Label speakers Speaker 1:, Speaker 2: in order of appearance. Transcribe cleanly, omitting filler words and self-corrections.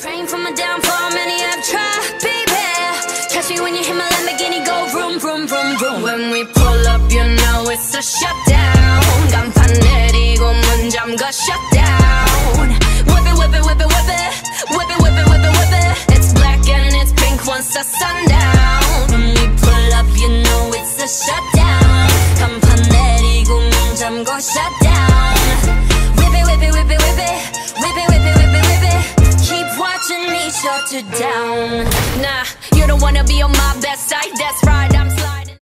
Speaker 1: Praying for my downfall, many have tried, baby. Catch me when you hit my Lamborghini, go vroom, vroom, vroom, vroom. When we pull up, you know it's a shutdown. 간판 내리고 문 잠가 shutdown. Whip it, whip it, whip it, whip it. Whip it, whip it, whip it, whip it. It's black and it's pink once the sundown. When we pull up, you know it's a shutdown. 간판 내리고 문 잠가 shutdown. Whip it, whip it, whip it, whip it. Whip it, whip it, whip it, whip it. Keep watching me shut it down. Nah, you don't wanna be on my best side.